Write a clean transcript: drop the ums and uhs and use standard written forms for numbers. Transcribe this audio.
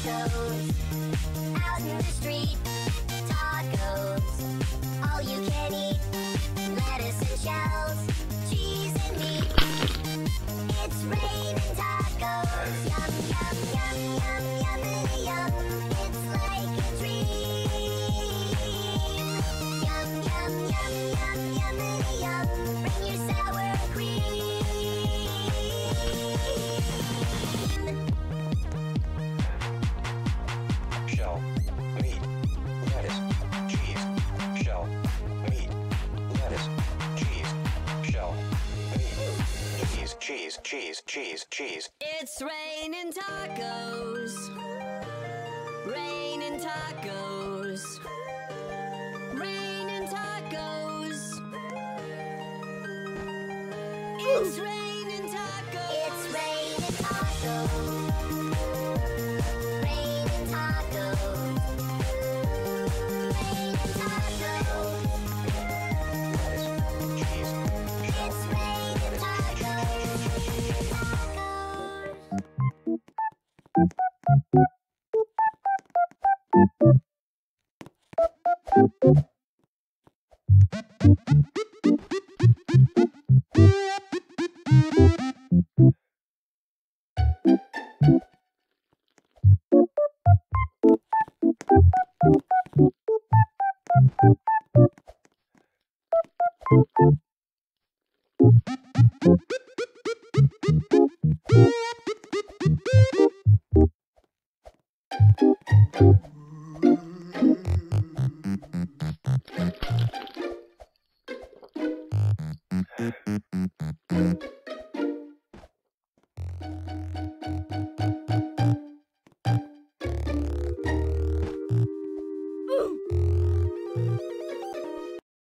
tacos. Out in the street, tacos. All you can eat, lettuce and shells, cheese and meat. It's raining tacos. Yum, yum, yum, yum, yummity yum. It's like a dream. Yum, yum, yum, yum, yummity yum. Bring your sour cream. Shell, meat, lettuce, cheese. Shell, meat, lettuce, cheese. Shell, meat, cheese, cheese, cheese, cheese, cheese. It's raining tacos.